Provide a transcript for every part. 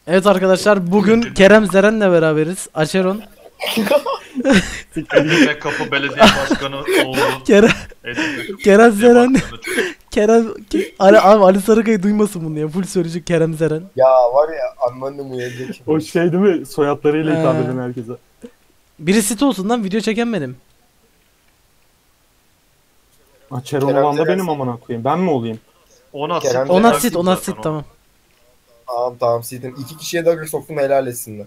Evet arkadaşlar bugün Kerem Zeren'le beraberiz. Açeron. Edirne Kapı Belediye Başkanı oğlu. Kerem, Edirne Kapı Kerem Belediye Zeren. Başkanı. Ali Sarıkaya duymasın bunu ya. Full söyleyecek Kerem Zeren. Ya var ya anneannem uyanacak şimdi. O şey değil mi? Soyadlarıyla hitap He. eden herkese. Biri sit olsun lan, video çeken benim. Açeron Kerem olan da Zeren benim amına koyayım. Ben mi olayım? Ona Kerem sit. Ona Zeren sit, ona sit, tamam. Tamam sildim. 2 kişiye de soktum, helal etsinler.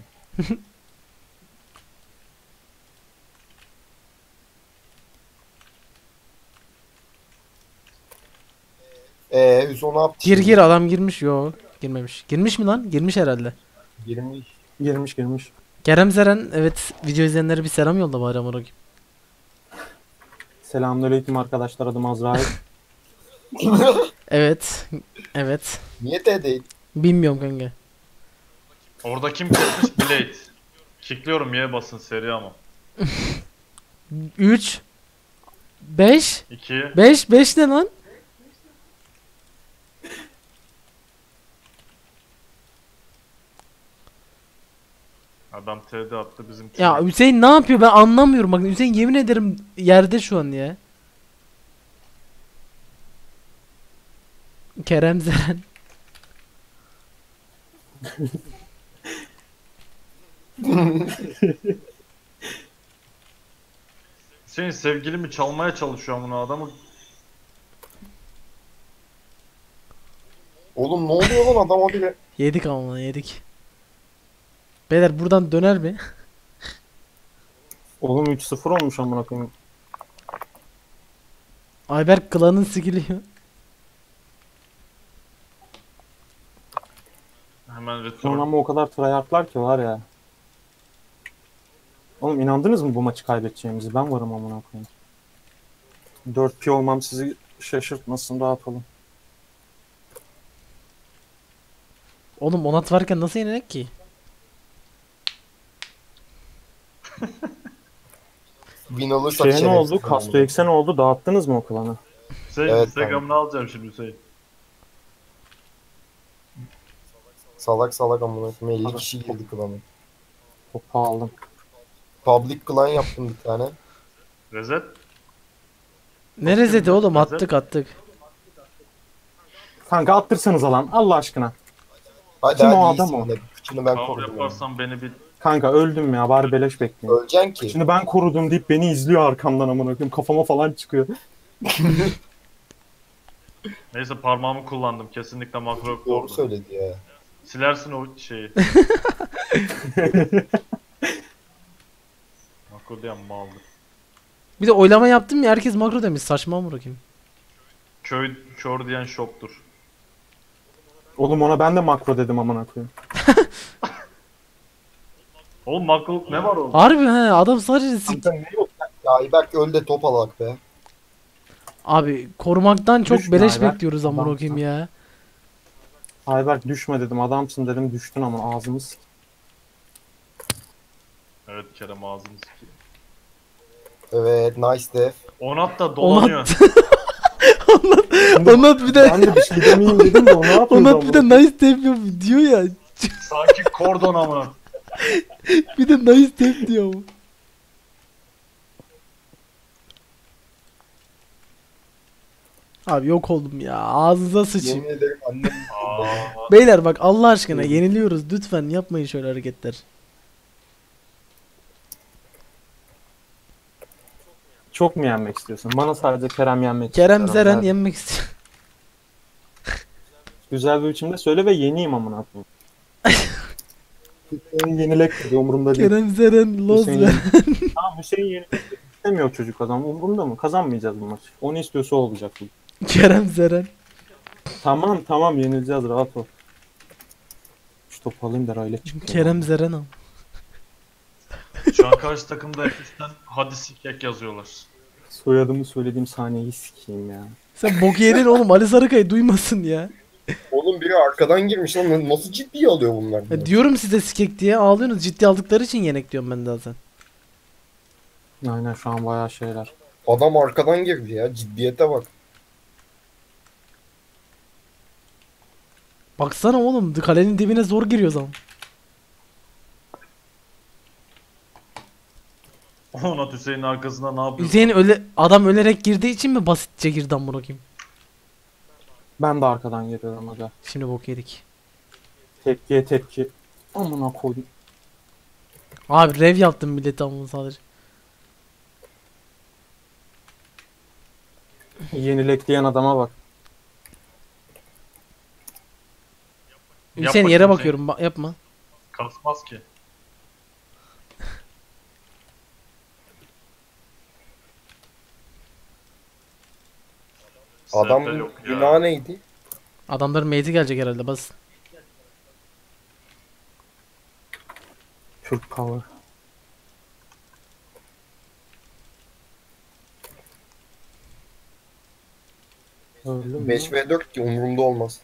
Hüso ne yaptı? Gir adam girmiş. Yo, girmemiş. Girmiş mi lan? Girmiş herhalde. 20. Girmiş. Kerem Zeren, evet, video izleyenlere bir selam yolla bari amına koyayım. Selamünaleyküm arkadaşlar, adım Azrail. Evet. Evet. Niye T değil? Bilmiyorum kanka. Orada kim kesmiş? Blade. Kickliyorum Y basın seri ama. 3 5 2. 5 ne lan? Adam TD attı bizim. Ya Hüseyin ne yapıyor, ben anlamıyorum bak. Hüseyin yemin ederim yerde şu an ya. Kerem Zeren. Senin sevgilimi çalmaya çalışıyor bunu adamı. Oğlum ne oluyor lan, adam o bile. Yedik ama lan, yedik. Beyler buradan döner mi? Oğlum 3-0 olmuş amına koyayım. Ayberk klanın sikiliyor. Hemen Sonra return. ama o kadar tryhardlar ki var ya. Oğlum inandınız mı bu maçı kaybedeceğimizi? Ben varım amına koyayım. 4P olmam sizi şaşırtmasın, rahat olun. Oğlum Onat varken nasıl yenenek ki? Win alırsak Şey ne oldu? Kasto eksen oldu. Dağıttınız mı o klanı? Hüseyin Evet, Instagram'ını alacağım şimdi Hüseyin. Salak amına koyayım, 50 kişi girdi klana. Topu aldım. Public klan yaptım bir tane. Rezet. Ne rezeti oğlum, Rezet. attık. Kanka attırsanız alan Allah aşkına. Hadi Kim hadi o iyisin adam o? de. Kıçını ben Cover korudum. yaparsan beni bir... Kanka öldüm ya, bari beleş bekleyin. Öleceksin ki. Şimdi ben korudum deyip beni izliyor arkamdan amına koyayım. Kafama falan çıkıyor. Neyse parmağımı kullandım. Kesinlikle makro yok Doğru orada. söyledi ya. Silersin o şeyi. Makro diyen maldır. Bir de oylama yaptım ya, herkes makro demiş, saçma mı bırakayım? Köy kör diyen şoptur. Oğlum ona ben de makro dedim amına koyayım. Oğlum makro ne var orada? Harbi he, adam sadece Kanka ne yok ya, Ayberk öl de top alak be. Abi korumaktan çok Düşme beleş Ayberk, bekliyoruz amına adamsın. koyayım ya. Ayberk düşme dedim, adamsın dedim, düştün ama ağzımı sik. Evet Kerem ağzını sikiyor. Evet, nice def. Onat da dolanıyor. Onat bir de Ben de bir şey demeyeyim dedim de o ne yapıyordu Onat bir de amına? nice tap yapıyor diyor ya. Sanki kordon amına. Bir de nice tap diyor ama. Abi yok oldum ya, ağzınıza sıçayım. Yemin ederim annem. Aa, Beyler bak Allah aşkına yeniliyoruz, lütfen yapmayın şöyle hareketler. Çok mu yenmek istiyorsun? Bana sadece Kerem yenmek Kerem istiyorum. Zeren Hadi. yenmek istiyor. Güzel bir biçimde söyle ve yeneyim amına koyayım. Hüseyin yenilek dedi, umurumda değil. Kerem Zeren loz Hüseyin ver. Tamam, Hüseyin yenilek istemiyor çocuk adam. Umurumda mı? Kazanmayacağız bu maçı. Onu istiyorsa o olacak bu. Kerem Zeren. Tamam yenileceğiz, rahat ol. Şu topu alayım da rayla çıkıyor. Kerem Zeren al. şu an karşı takımda F3'ten hadi sikek yazıyorlar. Soyadımı söylediğim saniyeyi sikeyim ya. Sen bok yedin oğlum, Ali Sarıkaya duymasın ya. Oğlum biri arkadan girmiş lan, nasıl ciddiye alıyor bunlar? Ya diyorum size sikek diye, ağlıyorsunuz, ciddi aldıkları için yenek diyorum ben de zaten. Aynen, şu an bayağı şeyler. Adam arkadan girdi ya, ciddiyete bak. Baksana oğlum, kalenin dibine zor giriyoruz ama. Onat Hüseyin'in arkasında ne yapıyorsun? Hüseyin adam ölerek girdiği için mi basitçe girdi amına koyayım? Ben de arkadan geliyorum aga. Şimdi bok yedik. Tepkiye tepki. Amına koydum. Abi rev yaptım millete amına sadece. Yenilekleyen adama bak. Yap Hüseyin bakayım yere Hüseyin. bakıyorum yapma. Kasmaz ki. Adam SF yok ya. günah neydi? Adamların mate'i gelecek herhalde basın. Türk power. Öldü mü? 5v4 ki umurumda olmaz.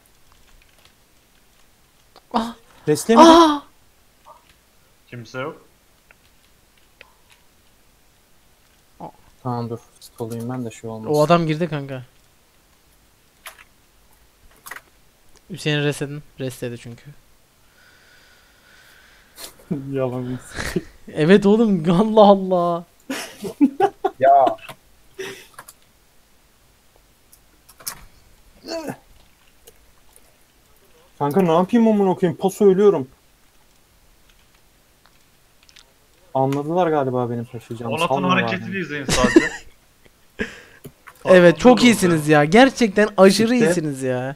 Ah! Resle mi? Ah! Kimse yok. Tamam dur. Stolayım ben de şey olmaz. O adam girdi kanka. Hüseyin resedin. Restledi çünkü. Yalan. Evet oğlum Allah Allah. Ya Kanka ne yapayım amına koyayım? Paso ölüyorum. Anladılar galiba benim taşıyacağımı. Onat'ın Salmıyorlar hareketini beni. izleyin sadece. Evet çok Farkında iyisiniz ya. Gerçekten aşırı İşte. iyisiniz ya.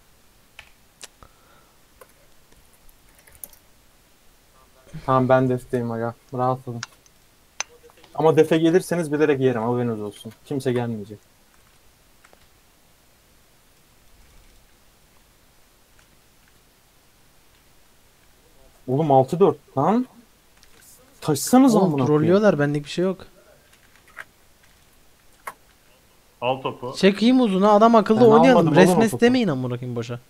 Tamam ben defteyim aga. Rahat olun. Ama defe gelirseniz bilerek yerim. Haberiniz olsun. Kimse gelmeyecek. Oğlum 6-4 lan. Taşısanız Oğlum amına koyayım. trollüyorlar benlik bir şey yok. Al topu. Çekeyim uzuna adam akıllı Ben oynayalım. almadım oğlum o Resmes topu. demeyin amına koyayım boşa.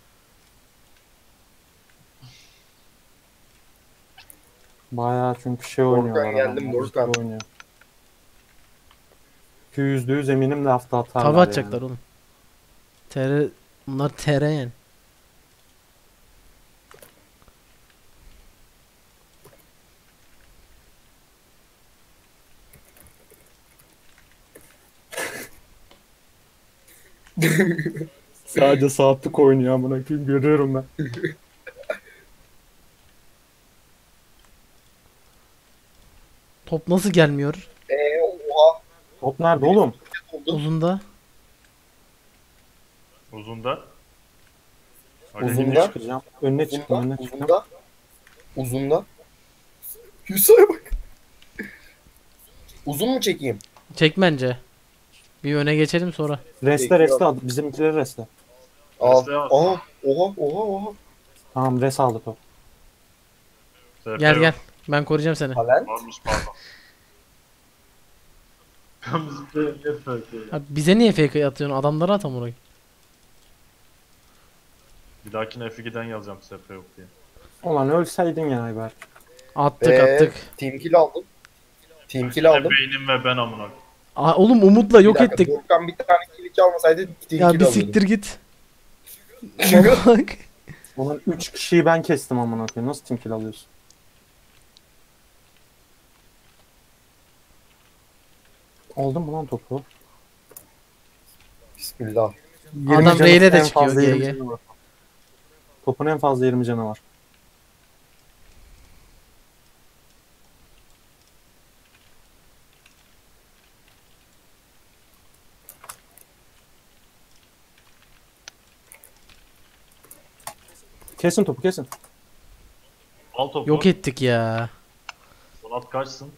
Bayağı çünkü şey oynuyorlar. Volkan geldim, adamlar, Volkan. ciddi oynuyor. %100 eminim de hafta atarlar Tava atacaklar yani. oğlum. TR bunlar TR yani. Sadece saatlik oynuyor amına koyayım görüyorum ben. Top nasıl gelmiyor? oha. Top nerede oğlum? Oldu. Uzunda. Uzunda. Hadi. Uzun. Önüne çıkacağım. Önüne çıktım, Uzunda. önüne çıktım. Uzunda. Uzunda. Yusuf'a bak. Uzun mu çekeyim? Çek bence. Bir öne geçelim sonra. Reste reste aldı. Bizimkileri reste. Al. Reste al. Aha. Oha. Tamam res aldı top. SF Gel yok. gel. Ben koruyacağım seni. Talent. Varmış pardon. Ben bizimkileri niye FF ya? Abi bize niye fake atıyorsun? Adamlara at amına koyayım. Bir dahakine F2'den yazacağım SF yok diye. Ulan ölseydin ya Ayber. Attık attık. Team kill aldım. Team kill aldım. Beynim ve ben amına. Aa, oğlum Umut'la Bir yok dakika, ettik. Volkan bir tane kill almasaydı team Ya kill bir alırdım. siktir git. Çünkü Bak. Ulan 3 kişiyi ben kestim amına koyayım. Nasıl team kill alıyorsun? Aldın mı lan topu? Bismillah. 20 Adam canı, R'yle de en çıkıyor, fazla 20 GG. canı var. Topun en fazla 20 canı var. Kesin topu kesin. Al topu. Yok ettik ya. Onat kaçsın.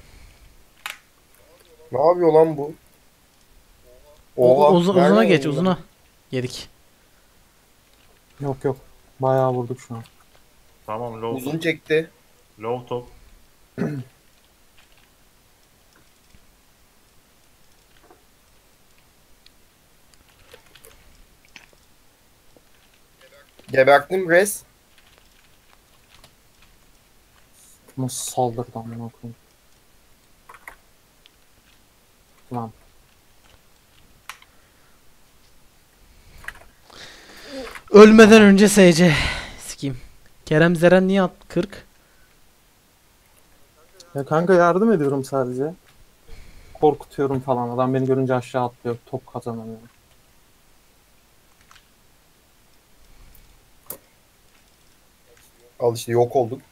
Ne yapıyor lan bu? Oha. Uzuna nereden geç yedin lan? uzuna. Yedik. Yok. Bayağı vurduk şu an. Tamam low Uzun top. çekti. Low top. Gebertim res. Nasıl saldırdı amına koyayım. Lan. Ölmeden önce SC. Sikeyim. Kerem Zeren niye at 40? Ya kanka yardım ediyorum sadece. korkutuyorum falan. Adam beni görünce aşağı atlıyor. Top kazanamıyorum. Al işte yok olduk.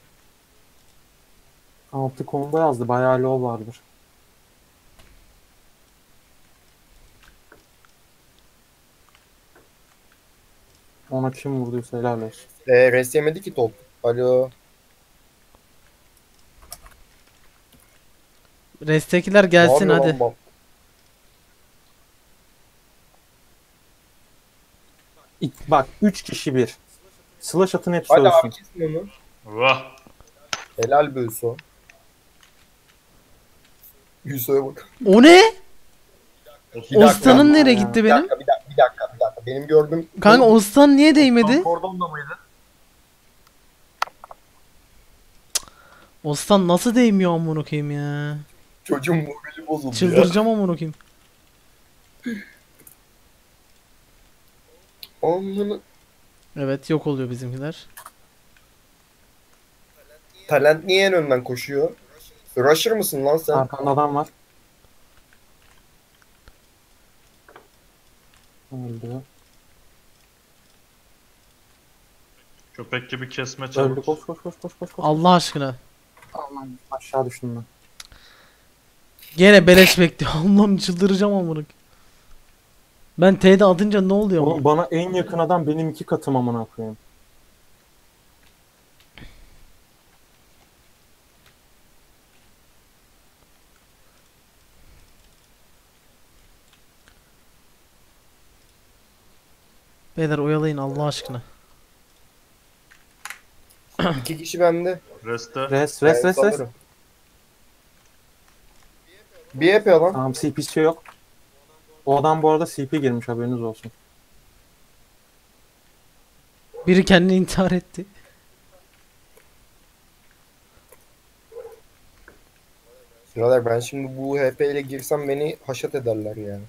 6 combo yazdı. Bayağı low vardır. Ona kim vurduysa helal olsun. Res yemedi ki top. Alo. Restekiler Ne gelsin yapıyor hadi. lan bu? Bak 3 kişi bir. Slash atın hepsi Hadi abi ölsün. kesin onu. Vah. Helal be Hüso. Hüso'ya bak. O ne? Bir dakika. Ostan'ın nereye ya. gitti Bir benim? dakika, bir dakika. Benim gördüğüm... Kanka Ostan niye değmedi? Kordonda mıydı? Ostan nasıl değmiyor amına koyayım ya? Çocuğun morali bozuldu ya. Çıldıracağım amına koyayım. Onun Evet yok oluyor bizimkiler. talent niye en önden koşuyor? Rusher mısın lan sen? Arkanda adam var. Öldü. Köpek gibi kesme Öldü. çabuk. Koş koş koş koş koş. Allah aşkına. Aman aşağı düştüm ben. Gene beleş bekliyor. Allah'ım çıldıracağım amına koyayım. Ben T'de atınca ne oluyor Oğlum ama? bana en yakın adam benim 2 katım amına koyayım. Beyler oyalayın Allah aşkına. 2 kişi bende. Reste. Res. Sanırım. Bir yapıyor lan. Tamam CP yok. O adam bu arada CP girmiş haberiniz olsun. Biri kendini intihar etti. Birader ben şimdi bu HP ile girsem beni haşat ederler yani.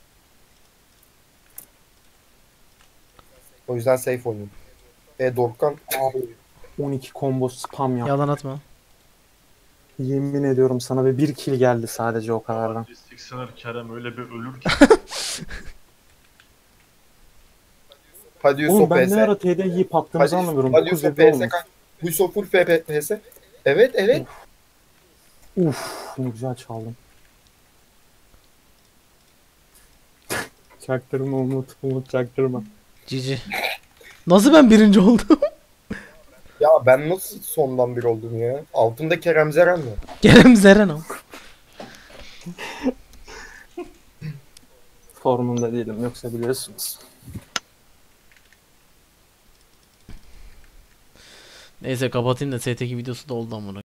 O yüzden safe oynayayım. Dorkan. Abi 12 combo spam yap. Yalan atma. Yemin ediyorum sana ve 1 kill geldi sadece o kadardan. Sixer Kerem öyle bir ölür ki. Hadi Oğlum Yusuf ben PS. ne ara TD yiyip attığımızı anlamıyorum. Hadi 9 Yusuf yedi PS. olmuş. Yusuf full PS. Evet. Uf ne güzel çaldım. Çaktırma Umut çaktırma. Cici. Nasıl ben birinci oldum? Ya ben nasıl sondan bir oldum ya? Altında Kerem Zeren mi? Kerem Zeren am. Formunda değilim yoksa biliyorsunuz. Neyse kapatayım da STK videosu da oldu amına.